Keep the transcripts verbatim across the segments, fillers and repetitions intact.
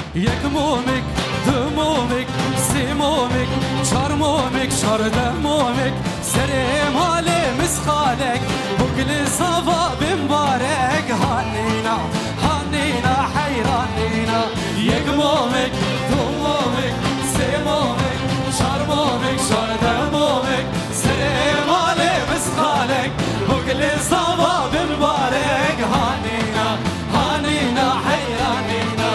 یک مومک دو مومک سه مومک چهار مومک چهارده مومک سر مال مسخالک بقل صفا بمبارک هانینا هانینا حیرانینا یک مومک دو مومک سه مومک چهار مومک چهارده مومک سر مال مسخالک بقل صفا بمبارک هانینا هانینا حیرانینا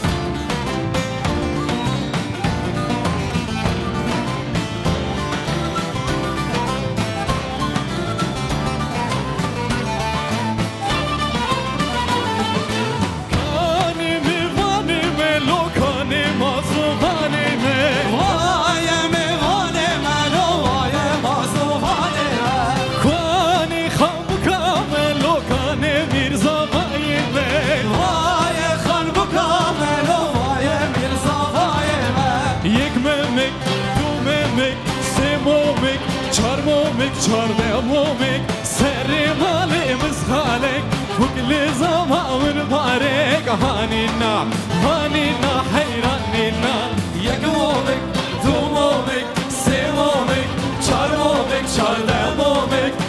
چهارده مومک سر مال مسخالک بقل زمان بارک هانینا هانینا حیرانینا یک مومک دو مومک سه مومک چهار مومک چهارده مومک